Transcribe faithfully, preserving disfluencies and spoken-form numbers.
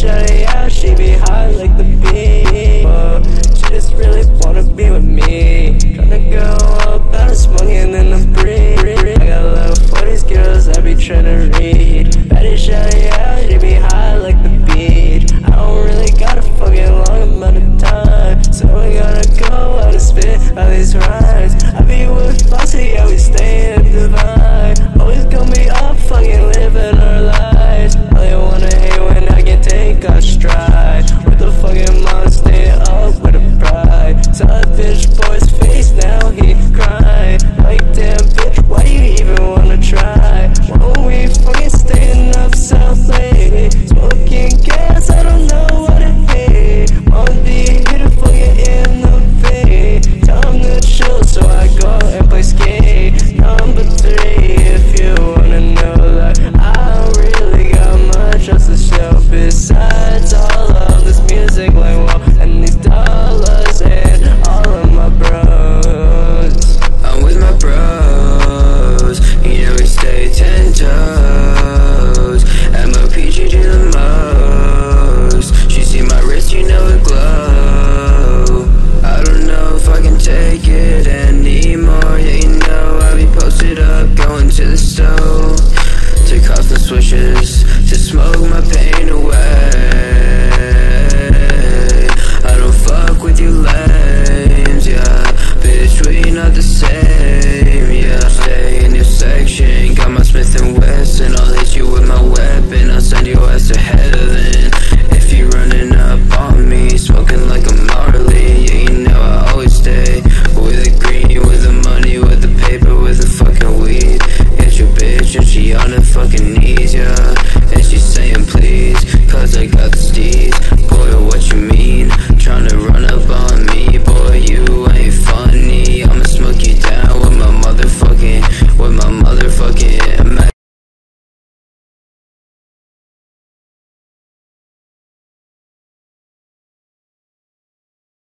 shawty out, she be high like the bee. Whoa, she just really wanna be with me. Tryna go up out of smoking in the breeze. I got love for these girls, I be tryna read. Baddie shawty out, she be high like the beach. I don't really got a fucking long amount of time, so I gotta go out and spit all these rhymes. I be with Foxy, yeah, we stay in divine. Always gonna be up, fucking living our lives. All they wanna hate when I can take a stride. With the fucking mom, stay up with a pride. Saw that bitch boy's face, now he crying. Like, damn bitch, why you even wanna try? Won't we fucking staying up south late? Smoking gas, I don't know what I hate. Wanna be here to fucking innovate. Tell him to chill, so I go and play skate. Number three, if you wanna know that I don't really got much else to show besides